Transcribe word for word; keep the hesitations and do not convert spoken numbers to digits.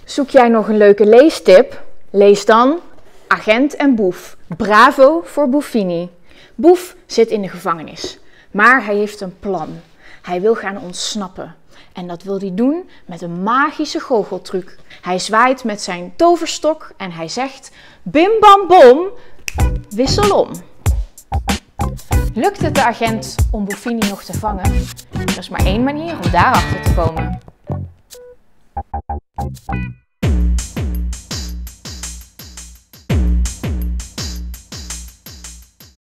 Zoek jij nog een leuke leestip? Lees dan Agent en Boef. Bravo voor Buffini. Boef zit in de gevangenis, maar hij heeft een plan. Hij wil gaan ontsnappen. En dat wil hij doen met een magische goocheltruc. Hij zwaait met zijn toverstok en hij zegt: bim bam bom, wissel om. Lukt het de agent om Buffini nog te vangen? Er is maar één manier om daarachter te komen.